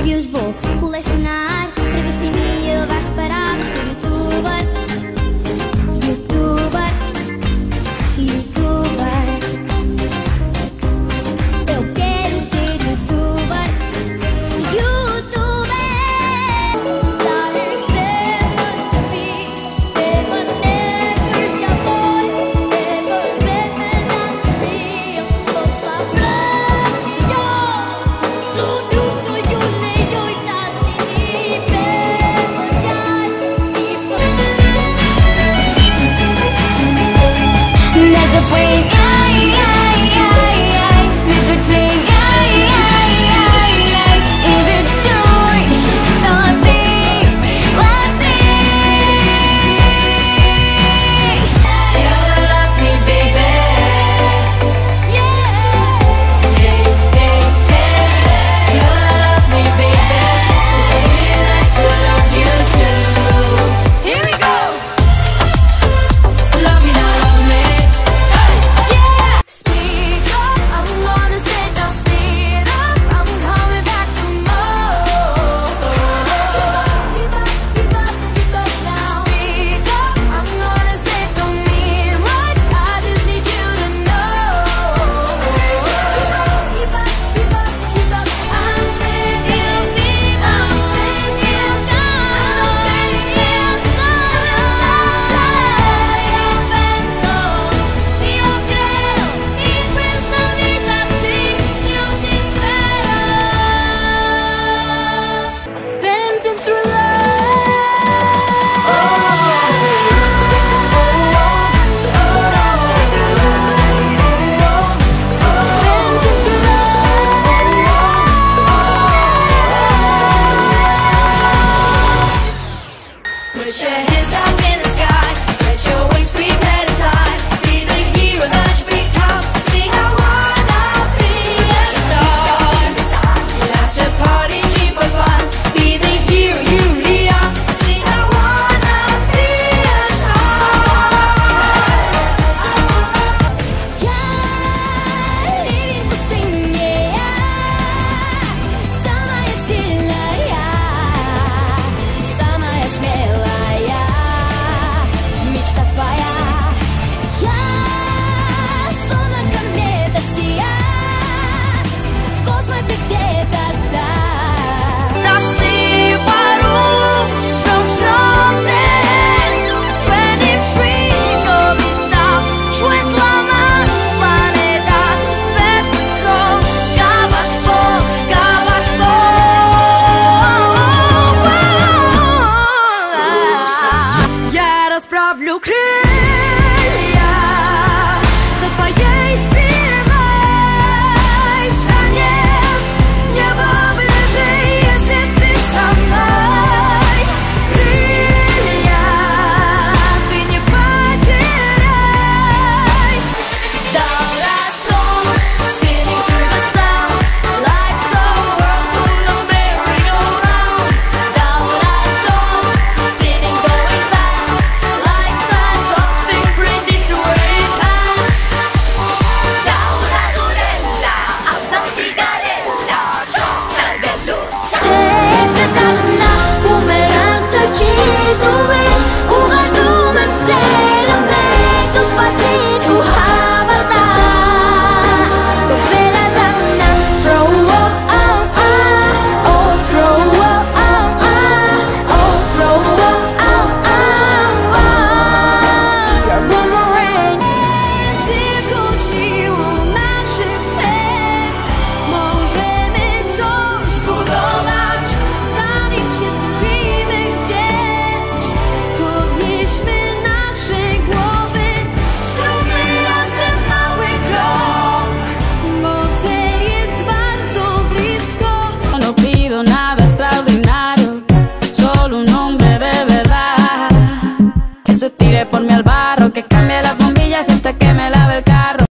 que os vou colecionar para ver se em mim ele vai reparar. Sou youtuber, youtuber, youtuber. Eu quero ser youtuber, youtuber. Put your hands up in the sky, spread your wings, prepare to fly. Be the hero that you become. Sing, I wanna be a star. You have to party, dream for fun. Be the hero you really are. Sing, I wanna be a star. Я living пустыне, самая сильная, самая смелая, мечта твоя. Я словно комета сиять в космосе где-то там. I see roots from darkness. 23 comisas, шесть сломалось планетас. Ветром Галактиков, Галактиков. Я расправлю крылья за твоей спиной. Станет небо ближе, если ты со мной. Крылья ты не потеряй. Долларом, spinning through the sound, like the whirlpool of merry-go-round. Долларом, spinning, going fast, like cyclops imprinted to where it passed. Da una durella, alza sigarella, gioca al veloce. Это давно бумеранг точит, увидь, угадумем целом веку спасит у Хаварда. Поведа дана, throw up, oh, throw up, oh, throw up, your boomerang. Tylko siłą naszych serc możemy coś zbudować. Zanim się zgubimy gdzieś, podnieśmy nasze głowy, zróbmy razem mały krok, bo cel jest bardzo blisko. No pido nada extraordinario, solo un hombre de verdad que se tire